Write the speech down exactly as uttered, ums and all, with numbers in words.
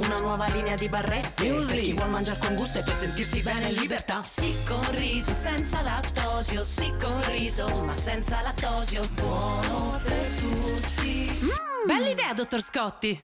una nuova linea di barrette per chi vuol mangiare con gusto e per sentirsi bene in libertà. Sì con riso, senza lattosio, sì con riso, ma senza lattosio. Buono per tutti. Mm. Bella idea, dottor Scotti.